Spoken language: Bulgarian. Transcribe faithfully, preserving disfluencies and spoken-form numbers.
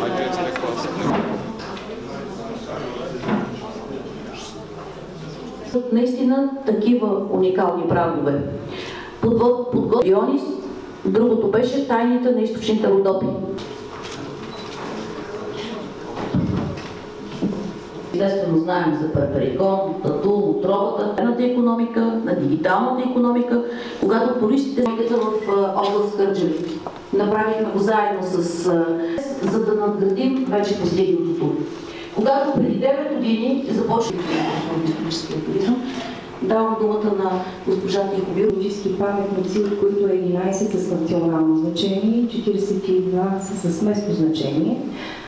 Наистина такива уникални прагове. Подвод, подготвен Дионис, другото беше тайните на източните Родопи. Естествено знаем за Перперикон, Татул, отровата, на икономика, на дигиталната икономика, когато туристите в област Кърджали. Направихме го заедно с, за да надградим вече постигнатото. Когато преди девет години започна историческия туризъм, давам думата на госпожа Тиховир. Исторически паметници, от които е единайсет с национално значение и четирийсет и два са с местно значение.